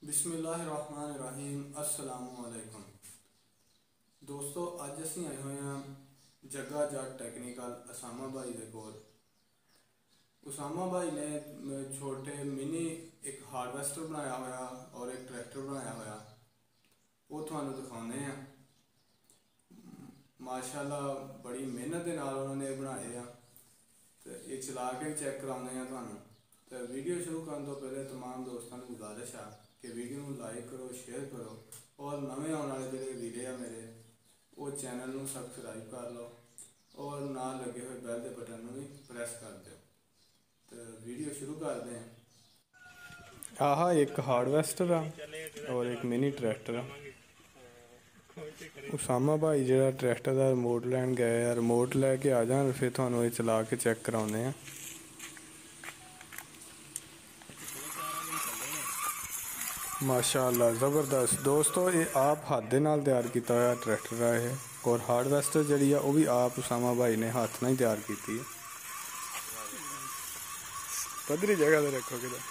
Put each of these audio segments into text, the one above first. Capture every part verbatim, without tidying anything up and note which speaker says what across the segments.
Speaker 1: बिस्मिल्लाहिर्रहमानिर्रहीम अस्सलामुअलैकुम दोस्तों, अज असी आए हुए हैं जग्गा जट टेक्निकल उसामा भाई के कोल। उसामा भाई ने छोटे मिनी एक हार्वेस्टर बनाया हुआ और एक ट्रैक्टर बनाया हुआ, वो थानू दिखाने हैं। माशाल्लाह बड़ी मेहनत के नाल उन्होंने बनाए हैं, तो ये चला के चेक कराने हैं थानू। तो वीडियो शुरू करने तो पहले तमाम दोस्तों को गुजारिश है कि वीडियो को लाइक करो, शेयर करो और नवे आने वाले जो वीडियो है मेरे वो चैनल को सबसक्राइब कर लो और ना लगे हुए बैल के बटन भी प्रेस कर दो। तो वीडियो शुरू करते हैं। आह एक हार्वेस्टर आ और एक मिनी ट्रैक्टर आ। उसामा भाई जो ट्रैक्टर का रिमोट लैन गए, रिमोट लैके आ जान फिर थानू ये चला के चेक कराने हैं। माशाअल्लाह ज़बरदस्त दोस्तों, ये आप हाथ दे नाल तैयार किया हुआ ट्रैक्टर है ये, और हार्डवेस्टर जी है वो भी आप उसामा भाई ने हाथ नाल तैयार की है। पद्धरी जगह से रखो कि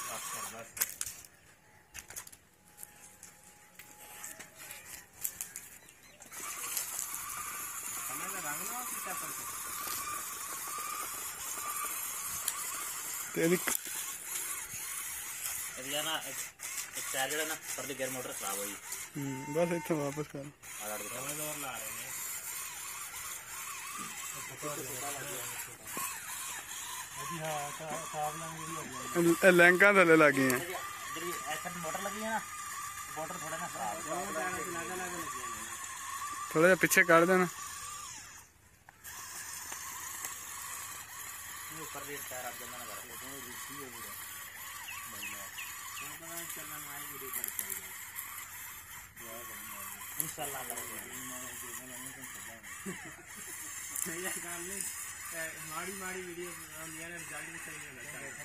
Speaker 1: तेरी
Speaker 2: ना एक एक टायर जड़ा ना परली गियर मोटर खराब हुई।
Speaker 1: हम्म बस इतना वापस कर
Speaker 2: आधार दो दो ला रहे हैं। अभी हां साहब ना मेरी
Speaker 1: लैंका थले लगी हैं।
Speaker 2: जब ऐसा मोटर लगी है ना, मोटर थोड़ा ना खराब
Speaker 1: थोड़ा सा पीछे कर देना।
Speaker 2: ऊपर रेट टायर आप जमा ना कर लो, दोनों रिसी है पूरा बढ़िया चलना ना ही वीडियो कर पाएगा इंशाल्लाह करेंगे। यार गाल नहीं माड़ी माड़ी वीडियो लिया ना जल्दी सही नहीं लगता है।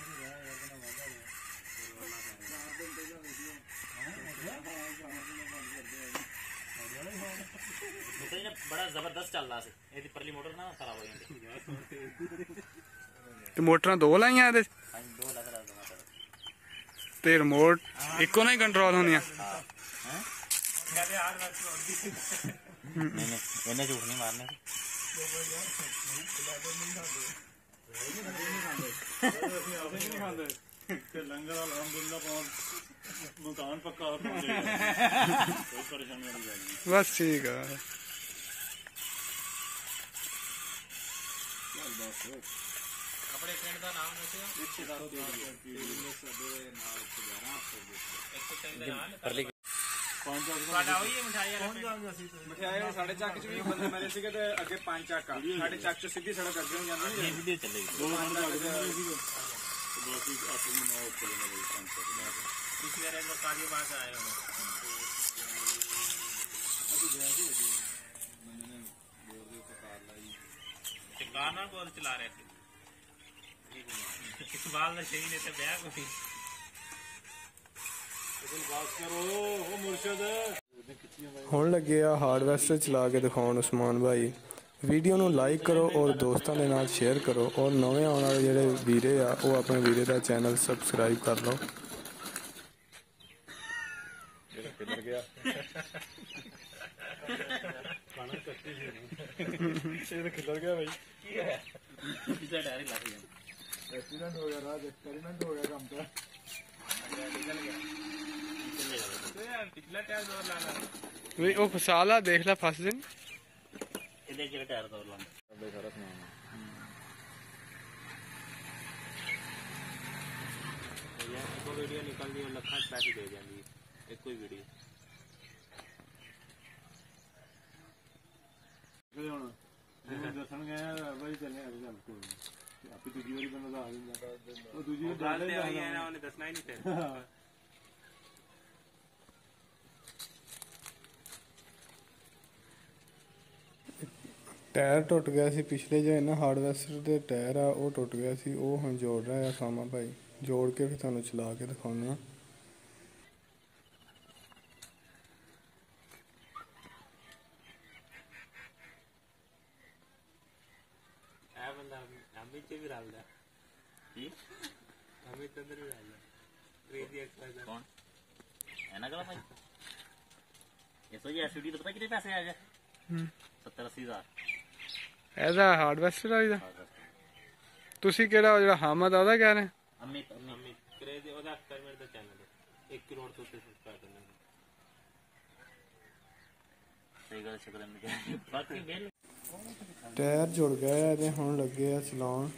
Speaker 2: तो बड़ा जबरदस्त चल रहा है, ये परली मोटर ना खराब हो गई।
Speaker 1: तो मोटर दो लाइया दो
Speaker 2: लग रहा है
Speaker 1: ते रिमोट इको ना ही कंट्रोल होनी है।
Speaker 2: नहीं नहीं इन्हें झूठ नहीं मारने लंगर अल्हम्दुलिल्लाह मकान पक्का कोई परेशानी वाली बात नहीं।
Speaker 1: बस ठीक है।
Speaker 2: अपने फ्रेंड का नाम मिठाई साढ़े चक च भी बंदे मेरे से अगे पांच चक साढ़े चक च सीधी सड़क अगे जाती कार बोल चला रहे थे इकबाल ने सही ने ब्याह को
Speaker 1: ਹੁਣ ਲੱਗੇ ਆ ਹਾਰਡਵੇਸਟਰ ਚਲਾ ਕੇ ਦਿਖਾਉਣ ਉਸਮਾਨ ਭਾਈ। ਵੀਡੀਓ ਨੂੰ ਲਾਈਕ ਕਰੋ ਔਰ ਦੋਸਤਾਂ ਦੇ ਨਾਲ ਸ਼ੇਅਰ ਕਰੋ ਔਰ ਨਵੇਂ ਆਉਣ ਵਾਲੇ ਜਿਹੜੇ ਵੀਰੇ ਆ ਉਹ ਆਪਣੇ ਵੀਰੇ ਦਾ ਚੈਨਲ ਸਬਸਕ੍ਰਾਈਬ ਕਰ ਲਓ।
Speaker 2: किधर गया
Speaker 1: खिलर गया भाई
Speaker 2: पीछे टायर ही लग गया।
Speaker 1: एक्सीडेंट हो गया, राज एक्सपेरिमेंट हो गया काम का।
Speaker 2: निकल गया यार पिछला टायर जोर लाना
Speaker 1: वे ओ फसाला देख ला फस दिन
Speaker 2: इधर के टायर जोर लाना अबे शरत ना ये एक वीडियो निकल दी और लखा पैसे दे जानी एक कोई वीडियो दसन गए भाई चले चल कोई आपकी दूसरी बारी बंदा आ गया वो दूसरी बार डालते आई है ना उन्हें दसना ही नहीं थे।
Speaker 1: टायर टुट गया सी पिछले जो है ना हार्डवेस्टर के टायर आ वो टुट गया सी, वो हम जोड़ रहा है उसामा भाई। जोड़ के फिर थानू चला के दिखाने।
Speaker 2: बंदा अमित भी डालता अमित अंदर भी डालता कौन
Speaker 3: ਇਹਨਾਂ ਕੋਲ ਭਾਈ ਇਹ ਜੀ ਐਸਡੀ ਤੋਂ ਪਤਾ ਕਿੰਨੇ ਪੈਸੇ ਆ ਗਏ ਸੱਤਰ ਅੱਸੀ ਹਜ਼ਾਰ
Speaker 4: ਇਹਦਾ ਹਾਰਡਵੈਸਟਰ ਦਾ ਤੁਸੀਂ ਕਿਹੜਾ ਜਿਹੜਾ ਹਾਮਦ ਆ ਉਹਦਾ ਕਹਿ ਰਹੇ
Speaker 3: ਅਮਿਤ ਅਮਿਤ
Speaker 2: ਕਰੇ ਦੇ ਉਹਦਾ ਐਕਸਪੈਰੀਮੈਂਟ ਦਾ ਚੈਨਲ ਇੱਕ ਕਰੋੜ ਤੋਂ ਉੱਤੇ ਸਬਸਕ੍ਰਾਈਬਰ ਨੇ
Speaker 3: ਸਹੀ ਗੱਲ ਸ਼ੁਕਰ ਹੈ ਬਾਕੀ ਬਿੱਲ
Speaker 4: ਟਾਇਰ ਜੁੜ ਗਏ ਤੇ ਹੁਣ ਲੱਗੇ ਆ ਚਲਾਉਣ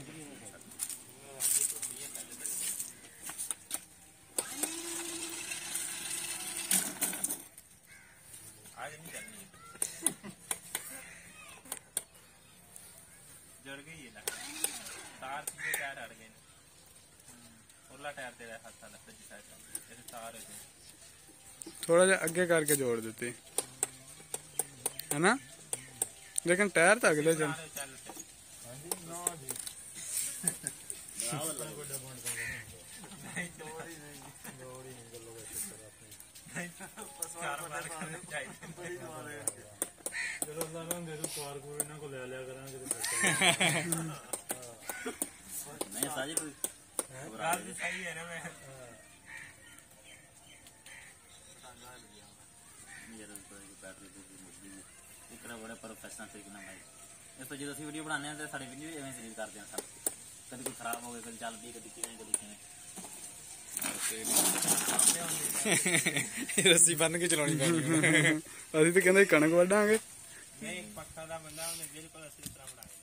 Speaker 3: आज नहीं करनी जड़ गई है ना तार सीधे टायर अड़ गए उरला टायर तेरा हाथ साल सज्जी साइड ऐसे तार है
Speaker 4: थोड़ा जा आगे करके जोड़ देते है ना लेकिन टायर तो अगले चल
Speaker 3: नहीं साजी कोई बात भी सही है ना मैं यार बैटरी इतना बड़ा प्रोफेशनल तरीके नाल भाई इस तो जो ਅਸੀਂ ਵੀਡੀਓ ਬਣਾਉਂਦੇ ਹਾਂ ਤੇ ਸਾਡੇ ਵੀਡੀਓ ਐਵੇਂ ਸ਼ੇਅਰ ਕਰਦੇ ਹਾਂ ਸਭ ਕਦੀ ਕੋਈ ਖਰਾਬ ਹੋ ਗਿਆ ਕਦੀ ਚੱਲਦੀ ਕਦੀ ਕਿਵੇਂ ਕਦੀ ਕਿਵੇਂ
Speaker 4: ਰੱਸੀ ਬੰਨ ਕੇ ਚਲਾਉਣੀ ਪੈਣੀ ਅਸੀਂ ਤਾਂ ਕਹਿੰਦੇ ਕਣਕ ਵੱਢਾਂਗੇ
Speaker 3: ਨਹੀਂ ਪੱਕਾ ਦਾ ਬੰਦਾ ਉਹਨੇ ਬਿਲਕੁਲ ਅਸਲੀ ਤਰ੍ਹਾਂ ਬਣਾਇਆ